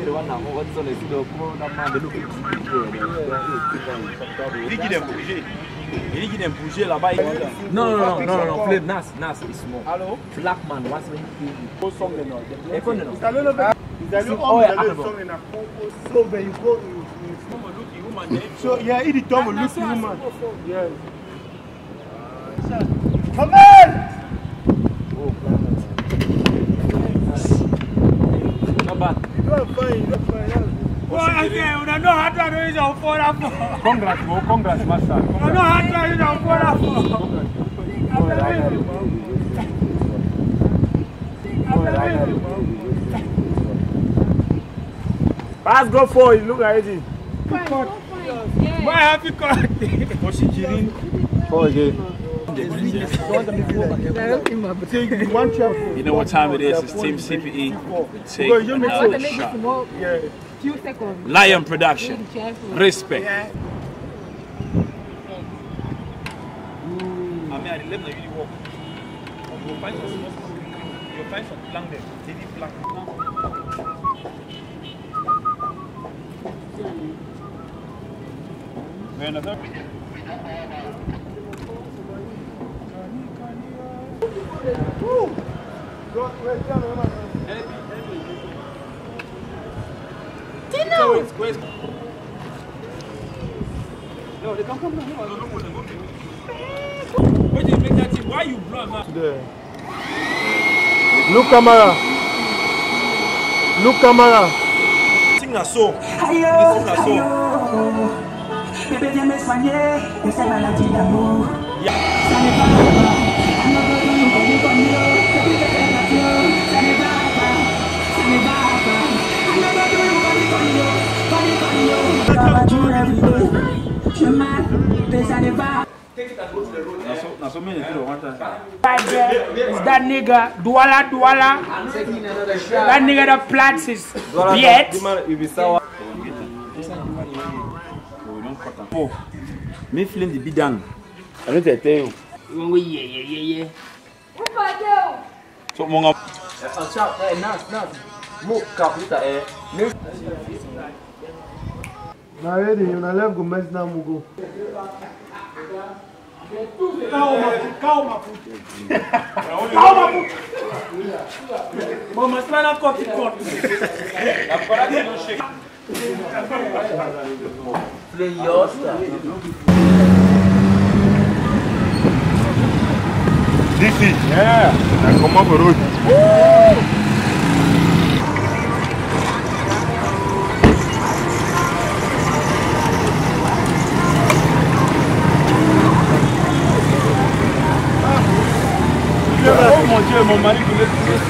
Il dit qu'il aime bouger là-bas. Non, Flip, Nas, is small. Allô? Black man, what's the name? Au son de Nord. So when you go, so yeah, it is done with look woman. Yes. Come on! Not bad. You're fine. Congrats, master. Pass go for it, look at it. Why have you caught? Go again. You know what time it is? It's Team CPE. Take another shot. Lion Production. Respect. You'll find some plank there. Heavy plank. Another. Tino! No, they come. Why do you make that thing? Why you blow now? Look camera. Look camera. Sing a song. Sing a song. Is that nigga Douala? That nigga that plants his beard. Me feeling the bidang. I don't tell you. Yeah. So monga. Na ready, you na left go mess na mugo. Calma. Vamos lá na corte. DC. Yeah. I come up the road. Oh mon Dieu, mon mari voulait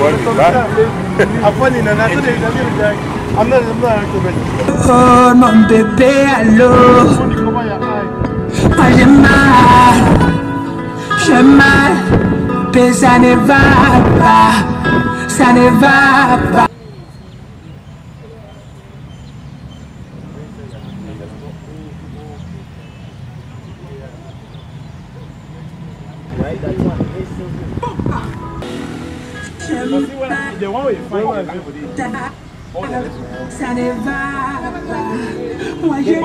I'm not Oh mon bébé, allô. Moi j'ai mal, mais ça ne va pas. the one way you find Ça ne va pas. Moi j'ai.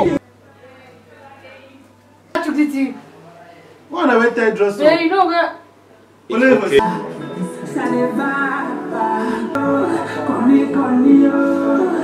Tu dis. When I went there, dress Yeah, you know that. okay. Ça ne va pas. Connu.